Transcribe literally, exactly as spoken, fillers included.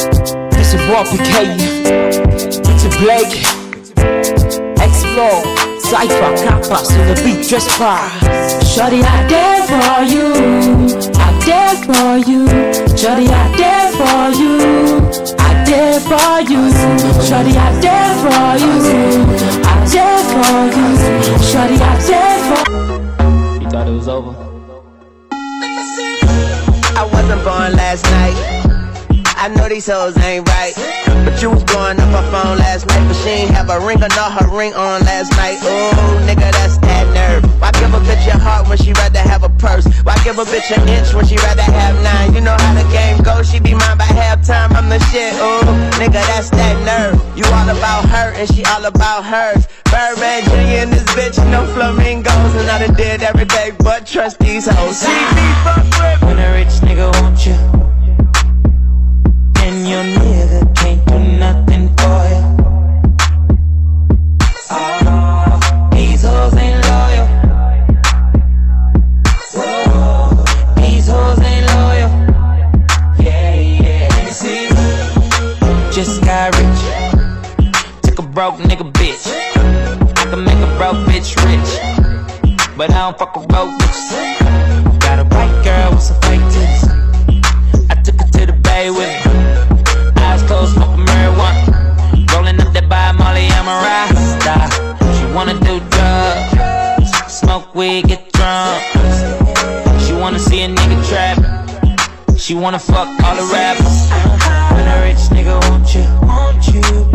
It's a boy P K, it's a Blake, Explore, Cypher, Campus, on the beat, just fire. Shorty, I dare for you, I dare for you. Shorty, I dare for you, I dare for you. Shorty, I dare for you, I dare for you. Shorty, I dare for you. You thought it was over? I wasn't born last night. I know these hoes ain't right, but you was blowing up her phone last night, but she ain't have a ring or not her ring on last night. Ooh, nigga, that's that nerve. Why give a bitch your heart when she rather have a purse? Why give a bitch an inch when she rather have nine? You know how the game goes, she be mine by halftime, I'm the shit. Ooh, nigga, that's that nerve. You all about her and she all about hers. Birdman Junior and this bitch, no flamingos, and I done did everything but trust these hoes. See me fuck with when a rich nigga want you, and your nigga can't do nothing for you. Oh, these hoes ain't loyal. Whoa, these hoes ain't loyal. Yeah, yeah. See, just got rich, took a broke nigga bitch. I can make a broke bitch rich, but I don't fuck with broke bitches. Got a white girl with some fake titties. I took her to the bay with me. Eyes closed, smoking marijuana. Rolling up that by Molly, I'm a rasta. She wanna do drugs, smoke weed, get drunk. She wanna see a nigga trap. She wanna fuck all the rappers. When a rich nigga want you, want you.